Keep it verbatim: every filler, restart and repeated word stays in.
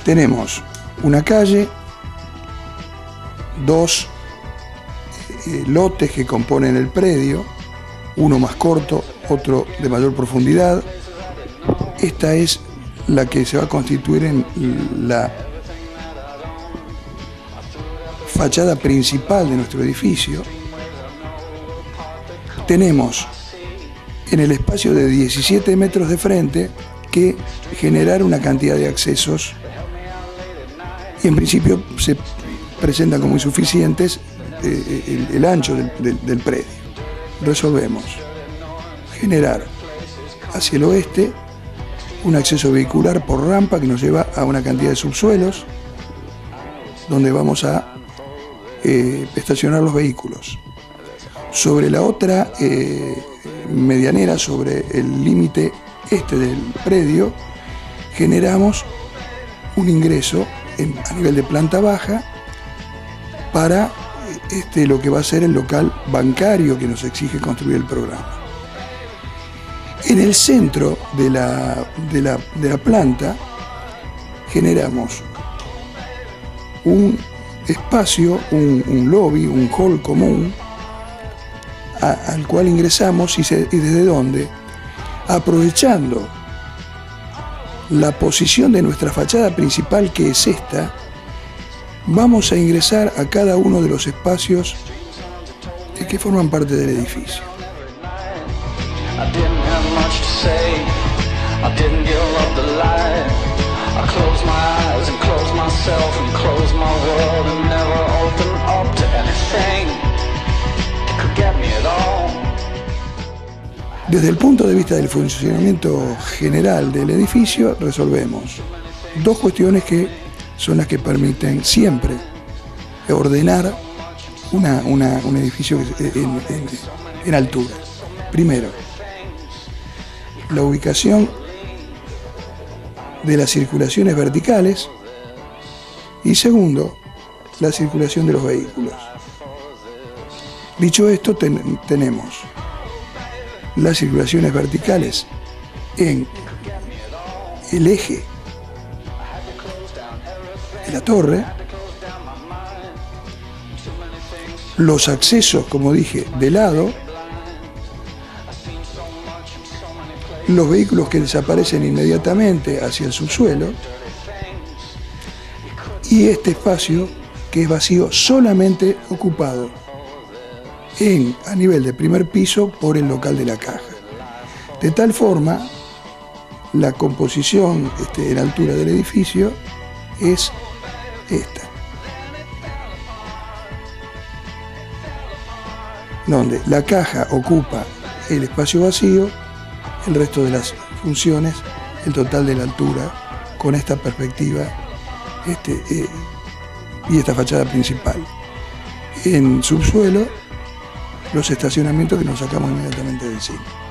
tenemos una calle, dos eh, lotes que componen el predio, uno más corto, otro de mayor profundidad. Esta es la que se va a constituir en la fachada principal de nuestro edificio. Tenemos en el espacio de diecisiete metros de frente que generar una cantidad de accesos y en principio se presentan como insuficientes eh, el, el ancho del, del, del predio. Resolvemos generar hacia el oeste un acceso vehicular por rampa que nos lleva a una cantidad de subsuelos donde vamos a eh, estacionar los vehículos. Sobre la otra eh, medianera, sobre el límite este del predio, generamos un ingreso en, a nivel de planta baja para este, lo que va a ser el local bancario que nos exige construir el programa. En el centro de la, de la, de la planta generamos un espacio, un, un lobby, un hall común a, al cual ingresamos y, se, y desde donde, aprovechando la posición de nuestra fachada principal, que es esta, vamos a ingresar a cada uno de los espacios que forman parte del edificio. Desde el punto de vista del funcionamiento general del edificio, resolvemos dos cuestiones que son las que permiten siempre ordenar una, una, un edificio en, en, en altura. Primero, la ubicación de las circulaciones verticales y segundo, la circulación de los vehículos. Dicho esto, ten, tenemos las circulaciones verticales en el eje de la torre, los accesos, como dije, de lado, los vehículos que desaparecen inmediatamente hacia el subsuelo y este espacio que es vacío, solamente ocupado en, a nivel de primer piso por el local de la caja. De tal forma, la composición este, en altura del edificio es esta, donde la caja ocupa el espacio vacío, el resto de las funciones, el total de la altura, con esta perspectiva este, eh, y esta fachada principal. En subsuelo, los estacionamientos que nos sacamos inmediatamente de encima.